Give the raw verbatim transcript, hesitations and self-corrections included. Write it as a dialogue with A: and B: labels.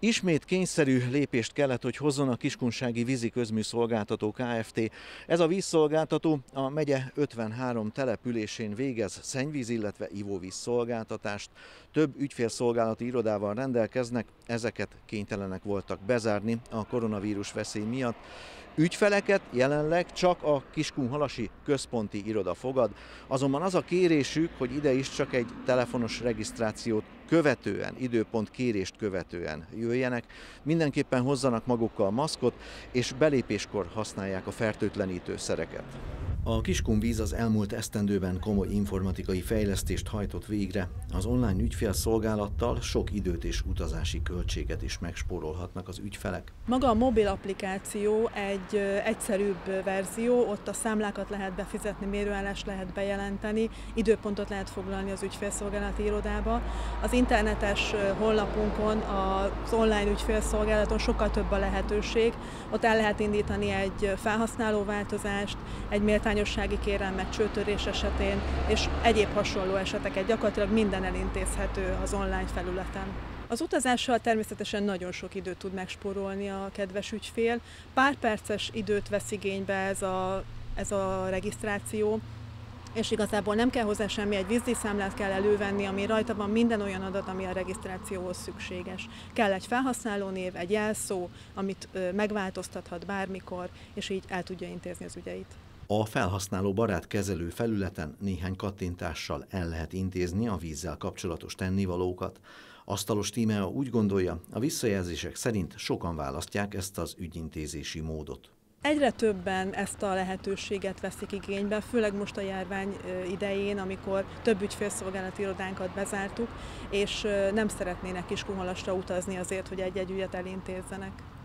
A: Ismét kényszerű lépést kellett, hogy hozzon a Kiskunsági Vízi Közműszolgáltató Kft. Ez a vízszolgáltató a megye ötvenhárom településén végez szennyvíz, illetve ivóvíz szolgáltatást. Több ügyfélszolgálati irodával rendelkeznek, ezeket kénytelenek voltak bezárni a koronavírus veszély miatt. Ügyfeleket jelenleg csak a Kiskunhalasi központi iroda fogad, azonban az a kérésük, hogy ide is csak egy telefonos regisztrációt követően, időpont kérést követően jöjjenek, mindenképpen hozzanak magukkal maszkot, és belépéskor használják a fertőtlenítőszereket. A Kiskunvíz az elmúlt esztendőben komoly informatikai fejlesztést hajtott végre. Az online ügyfélszolgálattal sok időt és utazási költséget is megspórolhatnak az ügyfelek.
B: Maga a mobil applikáció egy egyszerűbb verzió, ott a számlákat lehet befizetni, mérőállást lehet bejelenteni, időpontot lehet foglalni az ügyfélszolgálati irodába. Az internetes honlapunkon, az online ügyfélszolgálaton sokkal több a lehetőség. Ott el lehet indítani egy felhasználóváltozást, egy méltányossági kérelmet csőtörés esetén, és egyéb hasonló eseteket. Gyakorlatilag minden elintézhető az online felületen. Az utazással természetesen nagyon sok időt tud megspórolni a kedves ügyfél. Pár perces időt vesz igénybe ez a, ez a regisztráció, és igazából nem kell hozzá semmi, egy vízdíjszámlát kell elővenni, ami rajta van minden olyan adat, ami a regisztrációhoz szükséges. Kell egy felhasználónév, egy jelszó, amit megváltoztathat bármikor, és így el tudja intézni az ügyeit.
A: A felhasználó barát kezelő felületen néhány kattintással el lehet intézni a vízzel kapcsolatos tennivalókat. Asztalos Tímea úgy gondolja, a visszajelzések szerint sokan választják ezt az ügyintézési módot.
B: Egyre többen ezt a lehetőséget veszik igénybe, főleg most a járvány idején, amikor több ügyfélszolgálati irodánkat bezártuk, és nem szeretnének Kiskunhalasra utazni azért, hogy egy-egy ügyet elintézzenek.